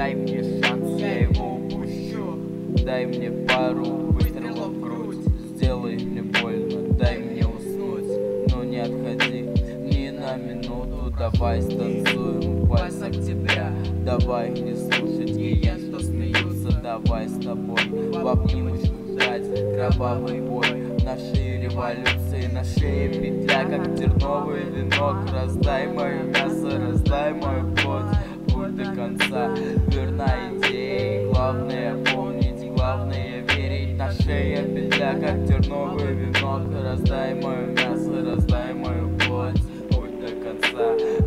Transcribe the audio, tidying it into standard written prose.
дай мне шанс, я его упущу. Дай мне пару выстрелов в грудь, сделай мне больно, дай мне уснуть, но не отходи ни на минуту. Давай станцуем в пальцах тебя, давай не слушать гиен, что смеются. Давай с тобой в обнимочку дать кровавый бой. Нашей революции на шее петля, как терновый венок. Раздай мое мясо, раздай мою плоть, будь до конца верна идее. Главное помнить, главное верить. На шее петля, как терновый венок. Раздай мое мясо, раздай мою плоть, будь до конца